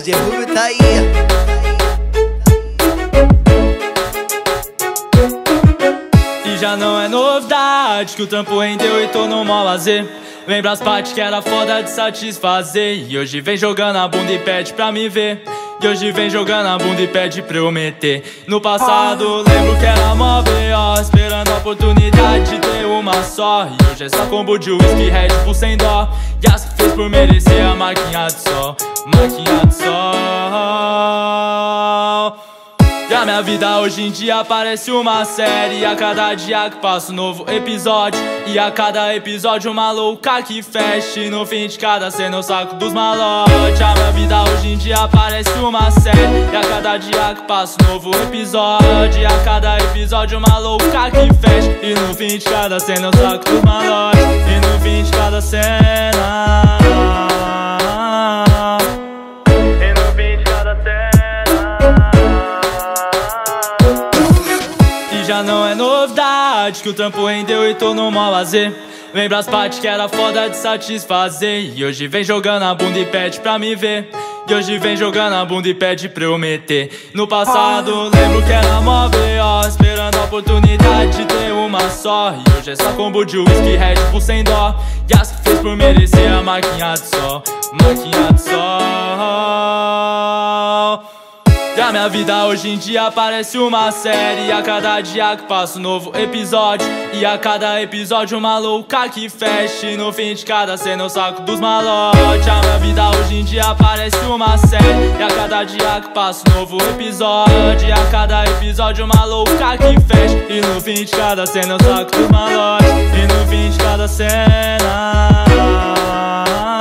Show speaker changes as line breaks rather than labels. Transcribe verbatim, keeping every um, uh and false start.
D Rubio tá aí.
E já não é novidade que o trampo rendeu e tô no mó lazer. Lembra as partes que era foda de satisfazer. E hoje vem jogando a bunda e pede pra me ver. E hoje vem jogando a bunda e pede pra eu meter. No passado lembro que era mó B O, esperando a oportunidade de ter uma só. E hoje é só combo de whisky, Red Bull sem dó. E as que fez por merecer a marquinha de sol, marquinha de sol. E a minha vida hoje em dia parece uma série. A cada dia que passa um novo episódio. E a cada episódio uma louca que fecha. E no fim de cada cena eu saco dos malotes. A minha vida hoje em dia parece uma série. E a cada dia que passa um novo episódio. E a cada episódio uma louca que fecha. E no fim de cada cena eu saco dos malotes. E no fim de cada cena já não é novidade que o trampo rendeu e tô no mó lazer. Lembra as partes que era foda de satisfazer. E hoje vem jogando a bunda e pede pra me ver. E hoje vem jogando a bunda e pede pra eu meter. No passado lembro que era mó B O, esperando a oportunidade de ter uma só. E hoje é só combo de whisky, Red Bull sem dó. E as que fez por merecer a marquinha de sol, marquinha de sol. E a minha vida hoje em dia parece uma série. A cada dia que passa um novo episódio. E a cada episódio uma louca que fecha. E no fim de cada cena eu saco dos malotes. A minha vida hoje em dia parece uma série. E a cada dia que passa um novo episódio. E a cada episódio uma louca que fecha. E no fim de cada cena eu saco dos malotes. E no fim de cada cena